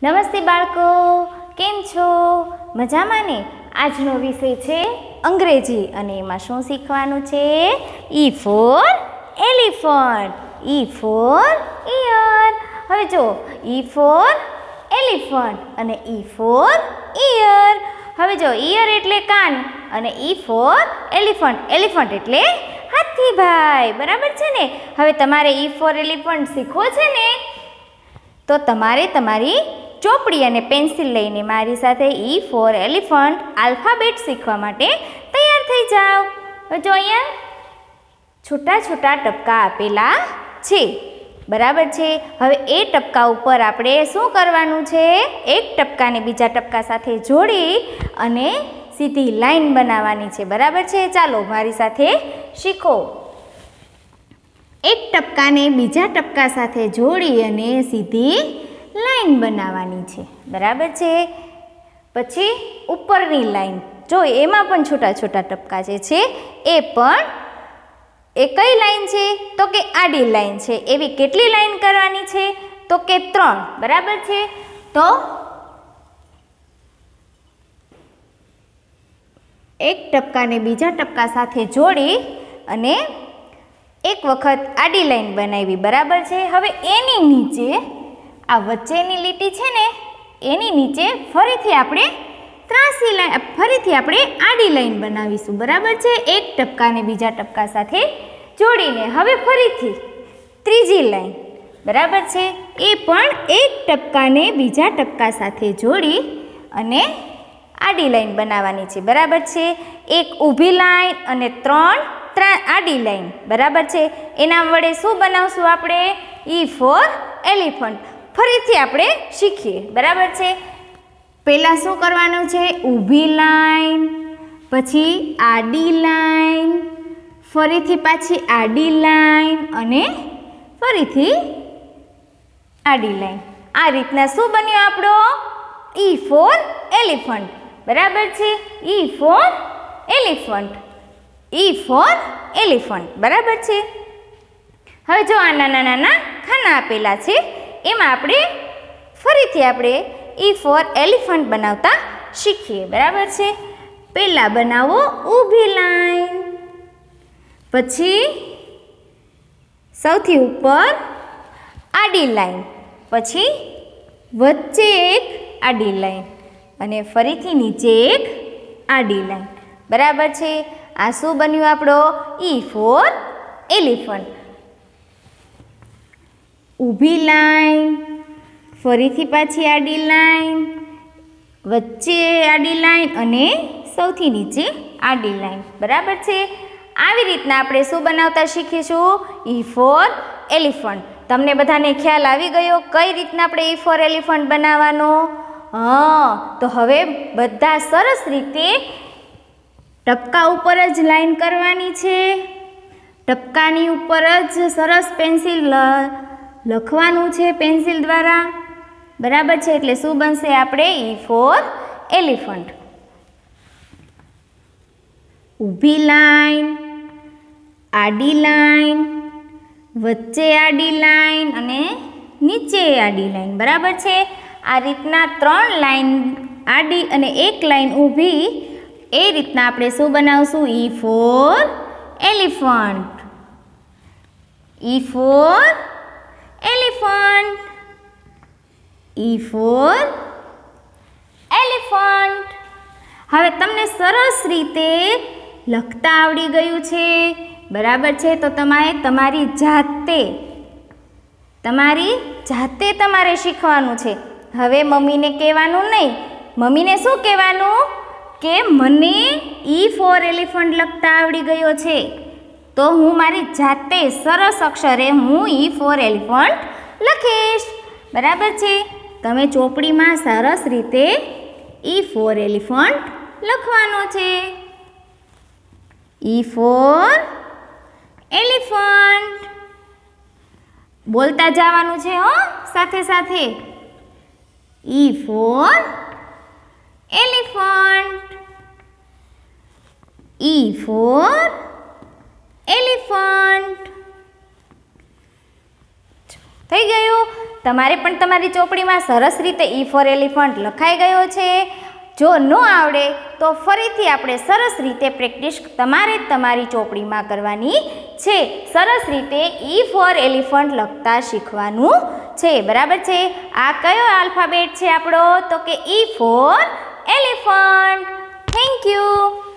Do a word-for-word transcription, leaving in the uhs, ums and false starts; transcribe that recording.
નમસ્તે બાળકો, કેમ છો? મજામાં ને? આજનો વિષય છે અંગ્રેજી અને એમાં શું શીખવાનું છે? E for elephant, E for ear. હવે જો, ઈ ફોર એલિફન્ટ અને ઈ ફોર ઇયર. હવે જો, ઇયર એટલે કાન અને ઈ ફોર એલિફન્ટ, એલિફન્ટ એટલે હાથીભાઈ. બરાબર છે ને? હવે તમારે ઈ ફોર એલિફન્ટ શીખવો છે ને, તો તમારે તમારી ચોપડી અને પેન્સિલ લઈને મારી સાથે ઈ ફોર એલિફન્ટ આલ્ફાબેટ શીખવા માટે તૈયાર થઈ જાઓ. જો અહીંયા છોટા છોટા ટપકા આપેલા છે. બરાબર છે? હવે એ ટપકા ઉપર આપણે શું કરવાનું છે? એક ટપકાને બીજા ટપકા સાથે જોડી અને સીધી લાઈન બનાવવાની છે. બરાબર છે? ચાલો મારી સાથે શીખો. એક ટપકાને બીજા ટપકા સાથે જોડી અને સીધી લાઈન બનાવવાની છે. બરાબર છે? પછી ઉપરની લાઈન જો, એમાં પણ છોટા છોટા ટપકા જે છે એ પણ એ કઈ લાઈન છે? તો કે આડી લાઈન છે. એવી કેટલી લાઈન કરવાની છે? તો કે ત્રણ. બરાબર છે? તો એક ટપકાને બીજા ટપકા સાથે જોડી અને એક વખત આડી લાઈન બનાવી. બરાબર છે? હવે એની નીચે આ વચ્ચેની લીટી છે ને, એની નીચે ફરીથી આપણે ત્રાસી લાઈન, ફરીથી આપણે આડી લાઈન બનાવીશું. બરાબર છે? એક ટપકાને બીજા ટપકા સાથે જોડીને હવે ફરીથી ત્રીજી લાઈન. બરાબર છે? એ પણ એક ટપકાને બીજા ટપકા સાથે જોડી અને આડી લાઈન બનાવવાની છે. બરાબર છે? એક ઊભી લાઈન અને ત્રણ આડી લાઈન. બરાબર છે? એના વડે શું બનાવશું આપણે? E for elephant. ફરીથી આપણે શીખીએ. બરાબર છે? પહેલાં શું કરવાનું છે? ઊભી લાઈન, પછી આડી લાઈન, ફરીથી પાછી આડી લાઈન અને ફરીથી આડી લાઈન. આ રીતના શું બન્યો આપણો? E for elephant. બરાબર છે? E for elephant, E for elephant. બરાબર છે? હવે જો આ નાના નાના ખાના આપેલા છે, એમાં આપણે ફરીથી આપણે ઈ ફોર એલિફન્ટ બનાવતા શીખીએ. બરાબર છે? પહેલાં બનાવો ઊભી લાઈન, પછી સૌથી ઉપર આડી લાઈન, પછી વચ્ચે એક આડી લાઈન અને ફરીથી નીચે એક આડી લાઈન. બરાબર છે? આ શું બન્યું આપણો? E for elephant. ઊભી લાઈન, ફરીથી પાછી આડી લાઈન, વચ્ચે આડી લાઈન અને સૌથી નીચે આડી લાઈન. બરાબર છે? આવી રીતના આપણે શું બનાવતા શીખીશું? E for elephant. તમને બધાને ખ્યાલ આવી ગયો કઈ રીતના આપણે ઈ ફોર એલિફન્ટ બનાવવાનો? હા, તો હવે બધા સરસ રીતે ટપકા ઉપર જ લાઈન કરવાની છે. ટપકાની ઉપર જ સરસ પેન્સિલ લખવાનું છે પેન્સિલ દ્વારા. બરાબર છે? એટલે શું બનશે આપણે? E for elephant. ઊભી લાઈન, આડી લાઈન, વચ્ચે આડી લાઈન અને નીચે આડી લાઈન. બરાબર છે? આ રીતના ત્રણ લાઈન આડી અને એક લાઈન ઊભી, એ રીતના આપણે શું બનાવશું? E for elephant. E for elephant, E for elephant. હવે તમને સરસ રીતે લખતા આવડી ગયું છે. બરાબર છે? તો તમારે તમારી જાતે તમારી જાતે તમારે શીખવાનું છે. હવે મમ્મીને કહેવાનું નહીં. મમ્મીને શું કહેવાનું? કે મને ઈ ફોર એલિફન્ટ લખતા આવડી ગયો છે, તો હું મારી જાતે સરસ અક્ષરે હું ઈ ફોર એલિફન્ટ લખીશ. બરાબર છે? તમે ચોપડીમાં સરસ રીતે ઈ ફોર એલિફન્ટ લખવાનો છે. ઈ ફોર એલિફન્ટ બોલતા જવાનું છે હો, સાથે સાથે. E for elephant, E for elephant. થઈ ગયું? તમારે પણ તમારી ચોપડીમાં સરસ રીતે ઈ ફોર એલિફન્ટ લખાઈ ગયો છે. જો ન આવડે તો ફરીથી આપણે સરસ રીતે પ્રેક્ટિસ તમારે તમારી ચોપડીમાં કરવાની છે. સરસ રીતે ઈ ફોર એલિફન્ટ લખતા શીખવાનું છે. બરાબર છે? આ કયો આલ્ફાબેટ છે આપણો? તો કે E for elephant. Thank you.